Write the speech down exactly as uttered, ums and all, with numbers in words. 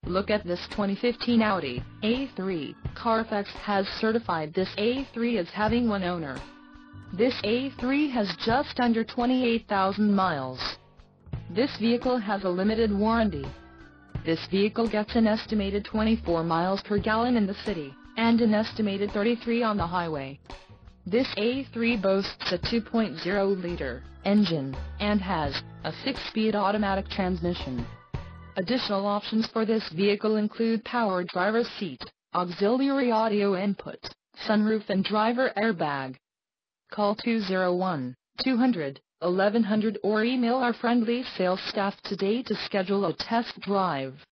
Look at this twenty fifteen Audi A three. Carfax has certified this A three as having one owner. This A three has just under twenty-eight thousand miles. This vehicle has a limited warranty. This vehicle gets an estimated twenty-four miles per gallon in the city, and an estimated thirty-three on the highway. This A three boasts a two point oh liter engine, and has a six-speed automatic transmission. Additional options for this vehicle include power driver's seat, auxiliary audio input, sunroof and driver airbag. Call two oh one, two hundred, eleven hundred or email our friendly sales staff today to schedule a test drive.